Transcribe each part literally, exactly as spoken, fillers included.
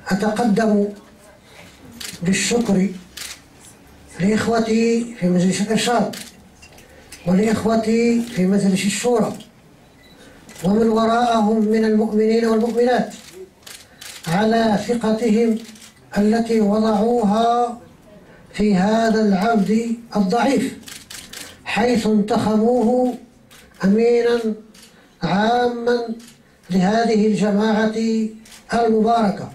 أتقدم بالشكر لإخوتي في مجلس الإرشاد ولإخوتي في مجلس الشورى ومن وراءهم من المؤمنين والمؤمنات على ثقتهم التي وضعوها في هذا العبد الضعيف، حيث انتخبوه أمينا عاما لهذه الجماعة المباركة.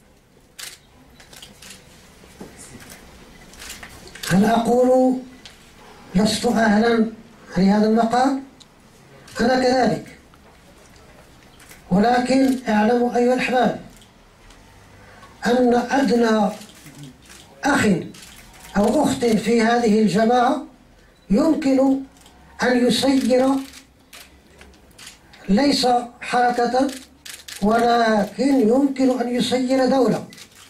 هل أقول لست أهلا لهذا المقام؟ أنا كذلك، ولكن اعلموا أيها الأحباب أن أدنى أخ أو أخت في هذه الجماعة يمكن أن يسير ليس حركة، ولكن يمكن أن يسير دولة.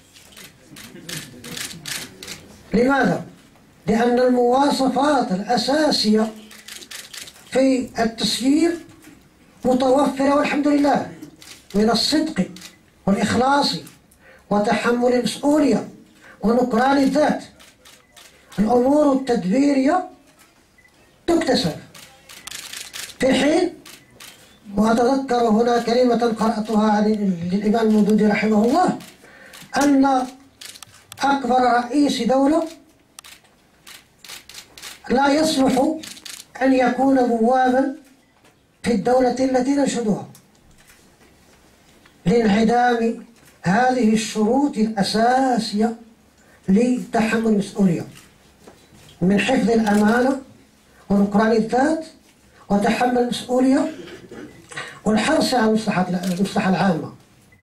لماذا؟ لأن المواصفات الأساسية في التسيير متوفرة والحمد لله، من الصدق والإخلاص وتحمل المسؤولية ونكران الذات. الأمور التدبيرية تكتسب في حين، وأتذكر هنا كلمة قرأتها عن الإمام المودودي رحمه الله، أن أكبر رئيس دولة لا يصلح أن يكون بوابا في الدولة التي ننشدها، لانعدام هذه الشروط الأساسية لتحمل المسؤولية من حفظ الأمانة ونكران الذات وتحمل المسؤولية والحرص على المصلحة العامة.